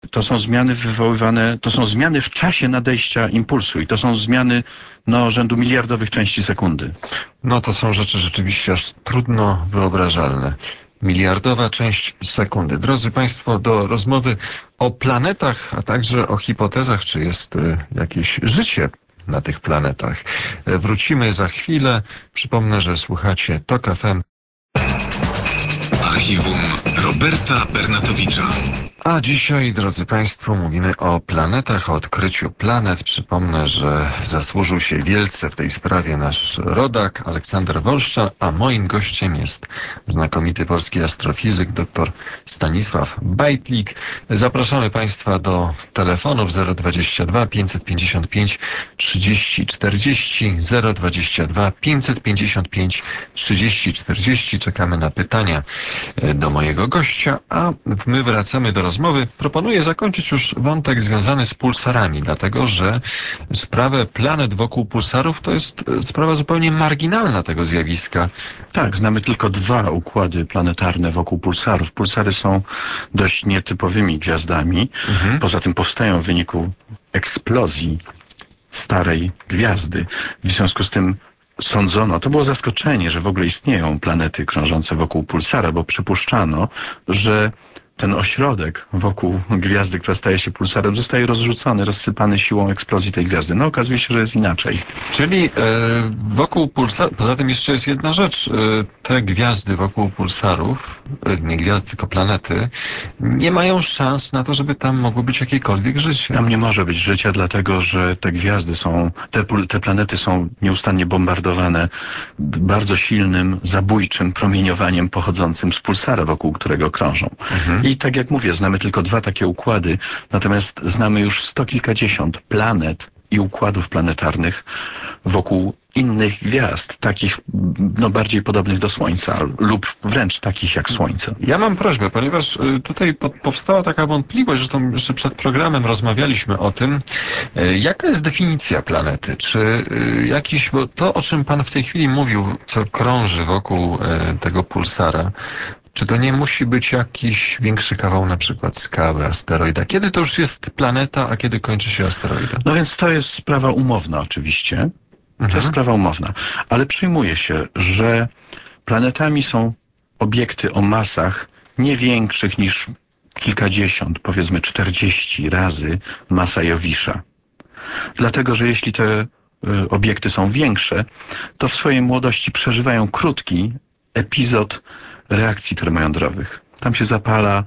To są zmiany wywoływane, to są zmiany w czasie nadejścia impulsu i to są zmiany rzędu miliardowych części sekundy. No to są rzeczy rzeczywiście aż trudno wyobrażalne. Miliardowa część sekundy. Drodzy Państwo, do rozmowy o planetach, a także o hipotezach, czy jest jakieś życie na tych planetach, wrócimy za chwilę. Przypomnę, że słuchacie TOK FM. Archiwum Roberta Bernatowicza. A dzisiaj, drodzy Państwo, mówimy o planetach, o odkryciu planet. Przypomnę, że zasłużył się wielce w tej sprawie nasz rodak Aleksander Wolszczak, a moim gościem jest znakomity polski astrofizyk dr Stanisław Bajtlik. Zapraszamy Państwa do telefonów 022 555 30 40, 022 555 30 40. Czekamy na pytania do mojego gościa, a my wracamy do rozmowy. Proponuję zakończyć już wątek związany z pulsarami, dlatego że sprawę planet wokół pulsarów to jest sprawa zupełnie marginalna tego zjawiska. Tak, znamy tylko 2 układy planetarne wokół pulsarów. Pulsary są dość nietypowymi gwiazdami. Poza tym powstają w wyniku eksplozji starej gwiazdy. W związku z tym sądzono, to było zaskoczenie, że w ogóle istnieją planety krążące wokół pulsara, bo przypuszczano, że ten ośrodek wokół gwiazdy, która staje się pulsarem, zostaje rozrzucony, rozsypany siłą eksplozji tej gwiazdy. No okazuje się, że jest inaczej. Czyli wokół pulsarów, poza tym jeszcze jest jedna rzecz, te gwiazdy wokół pulsarów, nie gwiazdy, tylko planety, nie mają szans na to, żeby tam mogło być jakiekolwiek życie. Tam nie może być życia, dlatego że te gwiazdy są, te planety są nieustannie bombardowane bardzo silnym, zabójczym promieniowaniem pochodzącym z pulsara, wokół którego krążą. I tak jak mówię, znamy tylko 2 takie układy, natomiast znamy już 100 kilkadziesiąt planet i układów planetarnych wokół innych gwiazd, takich bardziej podobnych do Słońca lub wręcz takich jak Słońce. Ja mam prośbę, ponieważ tutaj powstała taka wątpliwość, zresztą jeszcze przed programem rozmawialiśmy o tym, jaka jest definicja planety, czy jakiś, bo to, o czym Pan w tej chwili mówił, co krąży wokół tego pulsara, czy to nie musi być jakiś większy kawał, na przykład skały, asteroida? Kiedy to już jest planeta, a kiedy kończy się asteroida? No więc to jest sprawa umowna oczywiście. To jest sprawa umowna. Ale przyjmuje się, że planetami są obiekty o masach nie większych niż kilkadziesiąt, powiedzmy 40 razy masa Jowisza. Dlatego, że jeśli te obiekty są większe, to w swojej młodości przeżywają krótki epizod reakcji termojądrowych. Tam się zapala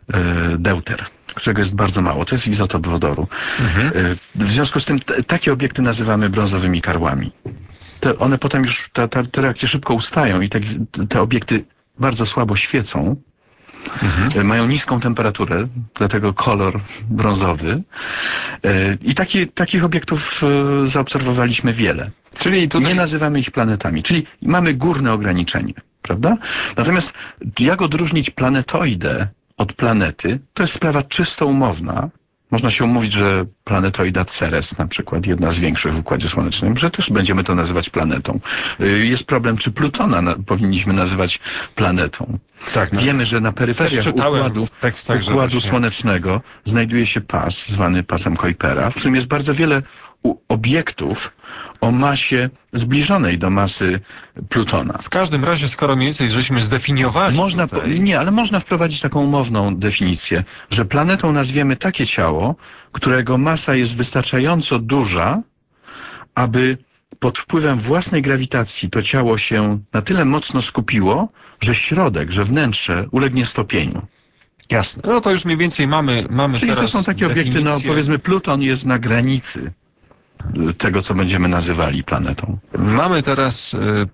deuter, którego jest bardzo mało. To jest izotop wodoru. W związku z tym takie obiekty nazywamy brązowymi karłami. One potem już, te reakcje szybko ustają i te obiekty bardzo słabo świecą. Mają niską temperaturę, dlatego kolor brązowy. I takich obiektów zaobserwowaliśmy wiele. Czyli tutaj... Nie nazywamy ich planetami, czyli mamy górne ograniczenie. Prawda? Natomiast jak odróżnić planetoidę od planety, to jest sprawa czysto umowna. Można się umówić, że planetoida Ceres, na przykład, jedna z większych w Układzie Słonecznym, że też będziemy to nazywać planetą. Jest problem, czy Plutona powinniśmy nazywać planetą. Tak, wiemy, że na peryferiach Układu Słonecznego znajduje się pas, zwany pasem Kuipera, w którym jest bardzo wiele obiektów o masie zbliżonej do masy Plutona. W każdym razie, skoro mniej więcej żeśmy zdefiniowali... Ale można wprowadzić taką umowną definicję, że planetą nazwiemy takie ciało, którego masa jest wystarczająco duża, aby pod wpływem własnej grawitacji to ciało się na tyle mocno skupiło, że środek, że wnętrze ulegnie stopieniu. Jasne. No to już mniej więcej mamy Czyli teraz to są takie obiekty, powiedzmy Pluton jest na granicy tego, co będziemy nazywali planetą. Mamy teraz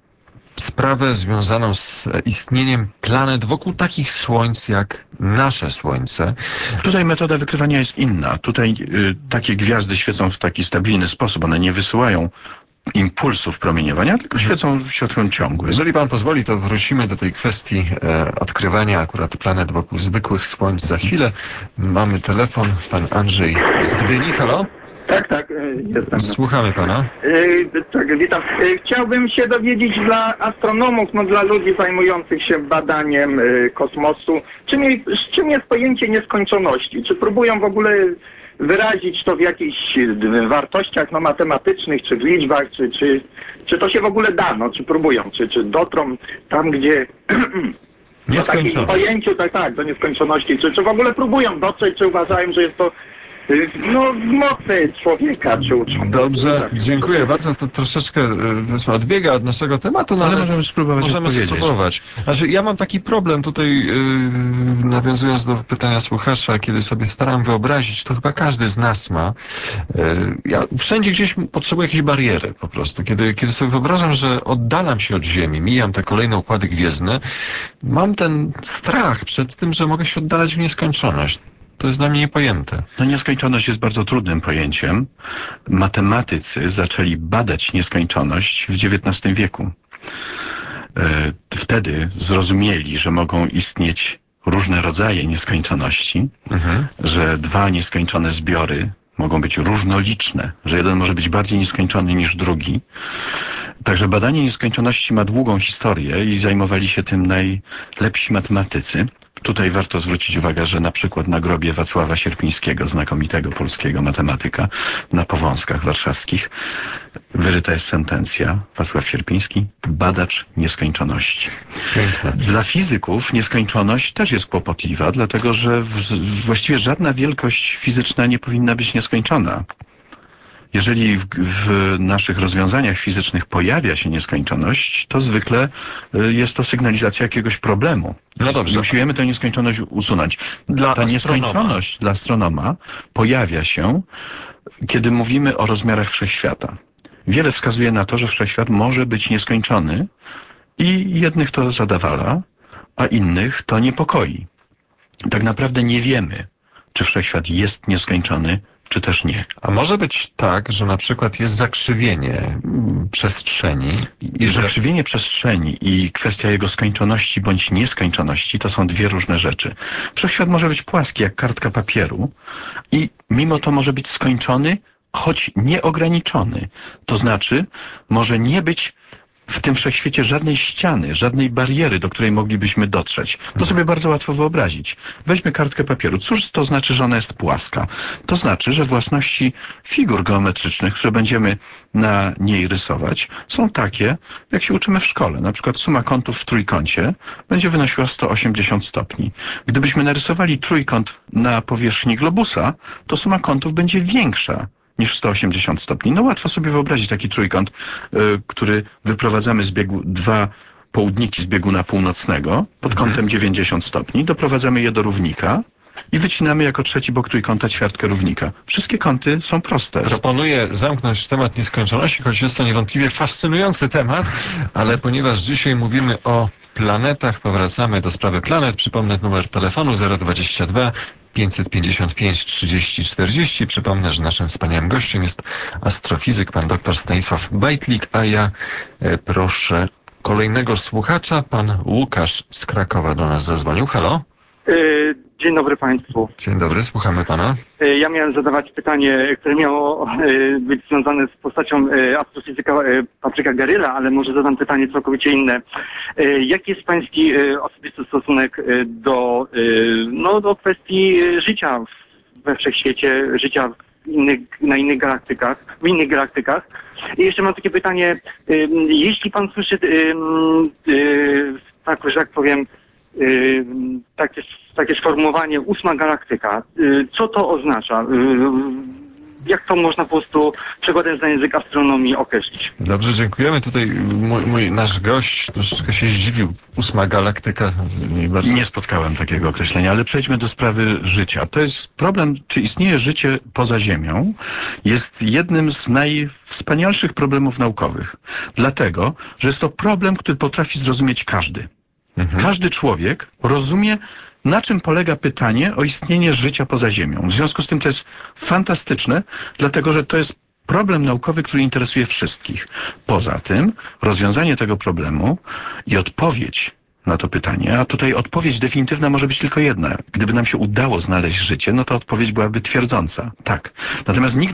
sprawę związaną z istnieniem planet wokół takich słońc jak nasze Słońce. Tutaj metoda wykrywania jest inna. Tutaj takie gwiazdy świecą w taki stabilny sposób. One nie wysyłają impulsów promieniowania, tylko świecą światłem ciągłym. Jeżeli Pan pozwoli, to wrócimy do tej kwestii odkrywania akurat planet wokół zwykłych słońc za chwilę. Mamy telefon, pan Andrzej z Gdyni. Halo? Tak, jestem. Słuchamy pana. Tak, witam. Chciałbym się dowiedzieć dla astronomów, dla ludzi zajmujących się badaniem kosmosu, czym jest pojęcie nieskończoności? Czy próbują w ogóle wyrazić to w jakichś wartościach matematycznych, czy w liczbach, czy to się w ogóle da, czy próbują, czy dotrą tam, gdzie w takim pojęciu, do nieskończoności, czy w ogóle próbują dotrzeć, czy uważają, że jest to w mocy człowieka, czy uczą. Dobrze, dziękuję bardzo. To troszeczkę odbiega od naszego tematu, ale możemy spróbować. Znaczy, ja mam taki problem tutaj, nawiązując do pytania słuchacza, kiedy sobie staram wyobrazić, to chyba każdy z nas ma. Ja wszędzie gdzieś potrzebuję jakiejś bariery po prostu. Kiedy sobie wyobrażam, że oddalam się od Ziemi, mijam te kolejne układy gwiezdne, mam ten strach przed tym, że mogę się oddalać w nieskończoność. To jest dla mnie niepojęte. Nieskończoność jest bardzo trudnym pojęciem. Matematycy zaczęli badać nieskończoność w XIX wieku. Wtedy zrozumieli, że mogą istnieć różne rodzaje nieskończoności, że dwa nieskończone zbiory mogą być różnoliczne, że jeden może być bardziej nieskończony niż drugi. Także badanie nieskończoności ma długą historię i zajmowali się tym najlepsi matematycy. Tutaj warto zwrócić uwagę, że na przykład na grobie Wacława Sierpińskiego, znakomitego polskiego matematyka, na Powązkach warszawskich, wyryta jest sentencja: Wacław Sierpiński, badacz nieskończoności. Piękne. Dla fizyków nieskończoność też jest kłopotliwa, dlatego że właściwie żadna wielkość fizyczna nie powinna być nieskończona. Jeżeli w naszych rozwiązaniach fizycznych pojawia się nieskończoność, to zwykle jest to sygnalizacja jakiegoś problemu. No dobrze. Musimy tę nieskończoność usunąć. Ta nieskończoność dla astronoma pojawia się, kiedy mówimy o rozmiarach wszechświata. Wiele wskazuje na to, że wszechświat może być nieskończony i jednych to zadawala, a innych to niepokoi. Tak naprawdę nie wiemy, czy wszechświat jest nieskończony, czy też nie. A może być tak, że na przykład jest zakrzywienie przestrzeni Zakrzywienie przestrzeni i kwestia jego skończoności bądź nieskończoności to są dwie różne rzeczy. Wszechświat może być płaski jak kartka papieru i mimo to może być skończony, choć nieograniczony. To znaczy może nie być w tym wszechświecie żadnej ściany, żadnej bariery, do której moglibyśmy dotrzeć. To sobie bardzo łatwo wyobrazić. Weźmy kartkę papieru. Cóż to znaczy, że ona jest płaska? To znaczy, że własności figur geometrycznych, które będziemy na niej rysować, są takie, jak się uczymy w szkole. Na przykład suma kątów w trójkącie będzie wynosiła 180 stopni. Gdybyśmy narysowali trójkąt na powierzchni globusa, to suma kątów będzie większa niż 180 stopni. No łatwo sobie wyobrazić taki trójkąt, który wyprowadzamy z biegu dwa południki z bieguna północnego pod kątem 90 stopni, doprowadzamy je do równika i wycinamy jako trzeci bok trójkąta ćwiartkę równika. Wszystkie kąty są proste. Proponuję zamknąć temat nieskończoności, choć jest to niewątpliwie fascynujący temat, ale ponieważ dzisiaj mówimy o planetach, powracamy do sprawy planet. Przypomnę numer telefonu 022 555 30 40. Przypomnę, że naszym wspaniałym gościem jest astrofizyk pan dr Stanisław Bajtlik, a ja proszę kolejnego słuchacza. Pan Łukasz z Krakowa do nas zadzwonił. Halo? Dzień dobry Państwu. Dzień dobry, słuchamy pana. Ja miałem zadawać pytanie, które miało być związane z postacią astrofizyka Patryka Garyla, ale może zadam pytanie całkowicie inne. Jaki jest Pański osobisty stosunek do kwestii życia we wszechświecie, życia na innych galaktykach? I jeszcze mam takie pytanie, jeśli Pan słyszy tak, że tak powiem, takie sformułowanie 8. galaktyka. Co to oznacza? Jak to można po prostu przekładając na język astronomii określić? Dobrze, dziękujemy. Tutaj nasz gość troszeczkę się zdziwił. 8. galaktyka. Nie spotkałem takiego określenia, ale przejdźmy do sprawy życia. To jest problem, czy istnieje życie poza Ziemią. Jest jednym z najwspanialszych problemów naukowych. Dlatego, że jest to problem, który potrafi zrozumieć każdy. Każdy człowiek rozumie, na czym polega pytanie o istnienie życia poza Ziemią. W związku z tym to jest fantastyczne, dlatego że to jest problem naukowy, który interesuje wszystkich. Poza tym rozwiązanie tego problemu i odpowiedź na to pytanie, a tutaj odpowiedź definitywna może być tylko jedna. Gdyby nam się udało znaleźć życie, no to odpowiedź byłaby twierdząca. Tak. Natomiast nikt